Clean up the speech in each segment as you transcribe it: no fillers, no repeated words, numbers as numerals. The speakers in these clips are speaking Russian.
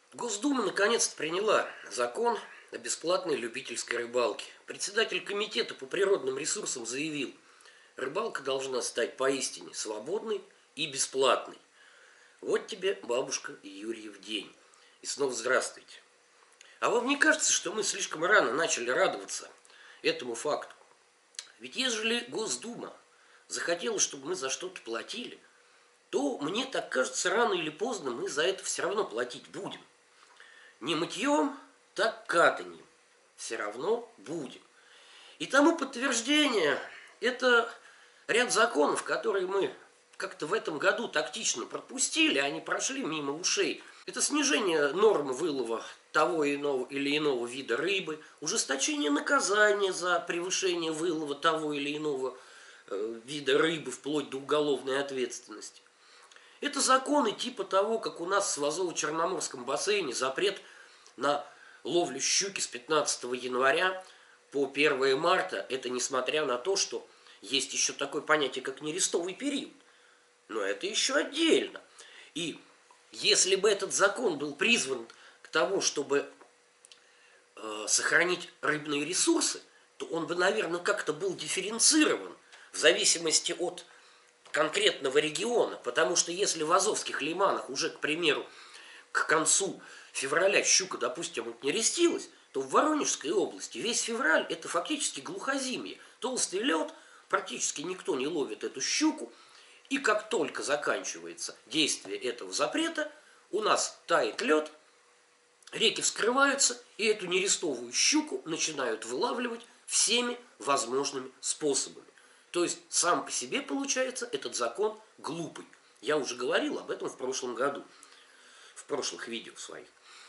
Госдума наконец-то приняла закон о бесплатной любительской рыбалке. Председатель комитета по природным ресурсам заявил, рыбалка должна стать поистине свободной и бесплатной. Вот тебе, бабушка Юрьев день. И снова здравствуйте. А вам не кажется, что мы слишком рано начали радоваться этому факту? Ведь ежели Госдума захотела, чтобы мы за что-то платили, то, мне так кажется, рано или поздно мы за это все равно платить будем. Не мытьем, так катаньем. Все равно будем. И тому подтверждение – это ряд законов, которые мы как-то в этом году тактично пропустили, они прошли мимо ушей. Это снижение нормы вылова того или иного вида рыбы, ужесточение наказания за превышение вылова того или иного вида рыбы, вплоть до уголовной ответственности. Это законы типа того, как у нас в Свазово-Черноморском бассейне запрет на ловлю щуки с 15 января по 1 марта. Это несмотря на то, что есть еще такое понятие, как нерестовый период. Но это еще отдельно. И если бы этот закон был призван к тому, чтобы сохранить рыбные ресурсы, то он бы, наверное, как-то был дифференцирован в зависимости от конкретного региона, потому что если в Азовских лиманах уже, к примеру, к концу февраля щука, допустим, нерестилась, то в Воронежской области весь февраль это фактически глухозимье. Толстый лед, практически никто не ловит эту щуку, и как только заканчивается действие этого запрета, у нас тает лед, реки вскрываются, и эту нерестовую щуку начинают вылавливать всеми возможными способами. То есть сам по себе, получается, этот закон глупый. Я уже говорил об этом в прошлом году, в прошлых видео своих.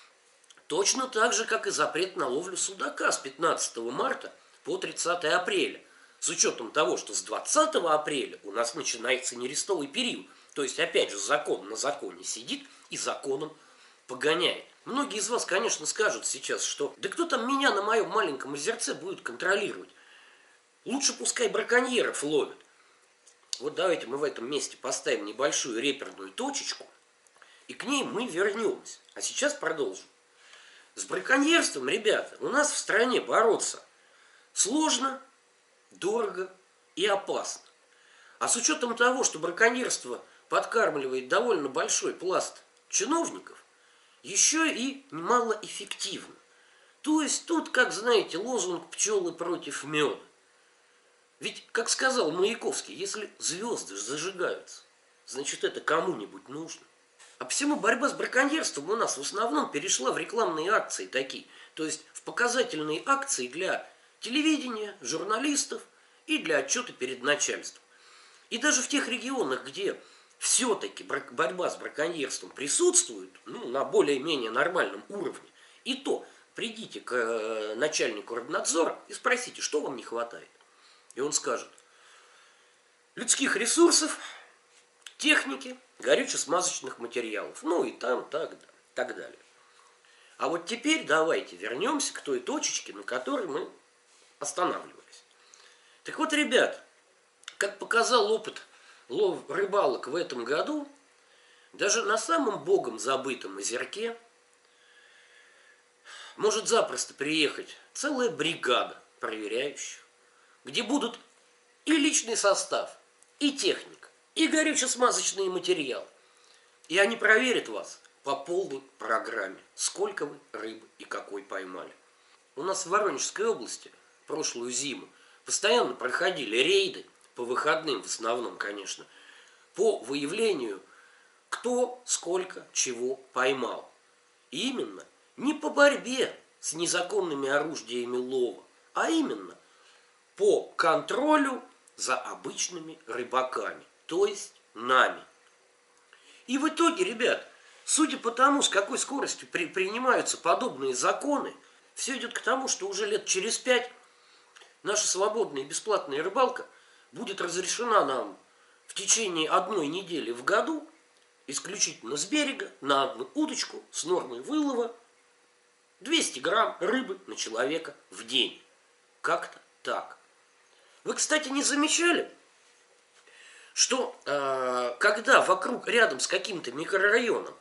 Точно так же, как и запрет на ловлю судака с 15 марта по 30 апреля. С учетом того, что с 20 апреля у нас начинается нерестовый период. То есть, опять же, закон на законе сидит и законом погоняет. Многие из вас, конечно, скажут сейчас, что да кто там меня на моем маленьком озерце будет контролировать? Лучше пускай браконьеров ловят. Вот давайте мы в этом месте поставим небольшую реперную точечку, и к ней мы вернемся. А сейчас продолжим. С браконьерством, ребята, у нас в стране бороться сложно, дорого и опасно. А с учетом того, что браконьерство подкармливает довольно большой пласт чиновников, еще и малоэффективно. То есть тут, как знаете, лозунг «пчелы против меда». Ведь, как сказал Маяковский, если звезды зажигаются, значит это кому-нибудь нужно. А посему борьба с браконьерством у нас в основном перешла в рекламные акции такие. То есть в показательные акции для телевидения, журналистов и для отчета перед начальством. И даже в тех регионах, где все-таки борьба с браконьерством присутствует, на более-менее нормальном уровне, и то придите к начальнику рыбнадзора и спросите, что вам не хватает. И он скажет: людских ресурсов, техники, горюче-смазочных материалов, и там так далее. А вот теперь давайте вернемся к той точечке, на которой мы останавливались. Так вот, ребят, как показал опыт рыбалок в этом году, даже на самом богом забытом озерке может запросто приехать целая бригада проверяющих, где будут и личный состав, и техника, и горюче-смазочные материалы. И они проверят вас по полной программе, сколько вы рыбы и какой поймали. У нас в Воронежской области прошлую зиму постоянно проходили рейды, по выходным в основном, конечно, по выявлению, кто, сколько, чего поймал. И именно не по борьбе с незаконными орудиями лова, а именно по контролю за обычными рыбаками, то есть нами. И в итоге, ребят, судя по тому, с какой скоростью принимаются подобные законы, все идет к тому, что уже лет через 5 наша свободная и бесплатная рыбалка будет разрешена нам в течение 1 недели в году, исключительно с берега, на одну удочку с нормой вылова 200 грамм рыбы на человека в день. Как-то так. Вы, кстати, не замечали, что когда рядом с каким-то микрорайоном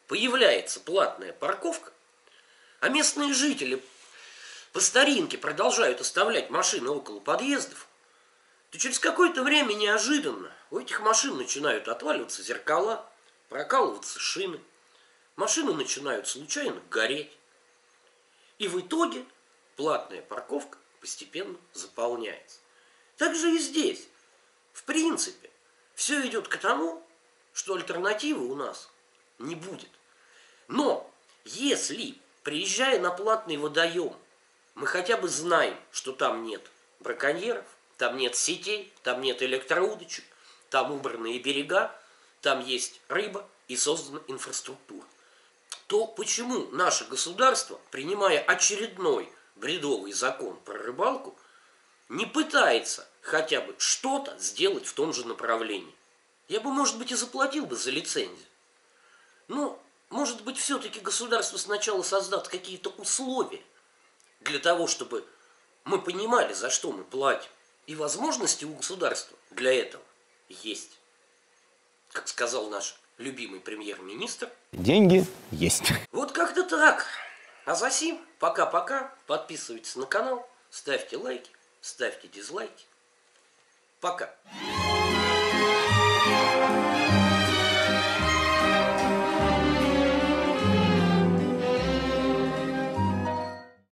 появляется платная парковка, а местные жители по старинке продолжают оставлять машины около подъездов, то через какое-то время неожиданно у этих машин начинают отваливаться зеркала, прокалываться шины, машины начинают случайно гореть. И в итоге платная парковка постепенно заполняется. Так же и здесь. В принципе, все идет к тому, что альтернативы у нас не будет. Но если, приезжая на платный водоем, мы хотя бы знаем, что там нет браконьеров, там нет сетей, там нет электроудочек, там убранные берега, там есть рыба и создана инфраструктура, то почему наше государство, принимая очередной бредовый закон про рыбалку, не пытается хотя бы что-то сделать в том же направлении? Я бы, может быть, и заплатил бы за лицензию. Но, может быть, все-таки государство сначала создаст какие-то условия для того, чтобы мы понимали, за что мы платим. И возможности у государства для этого есть. Как сказал наш любимый премьер-министр. Деньги есть. Вот как-то так. А за сим, пока-пока. Подписывайтесь на канал, ставьте лайки, ставьте дизлайки. Пока.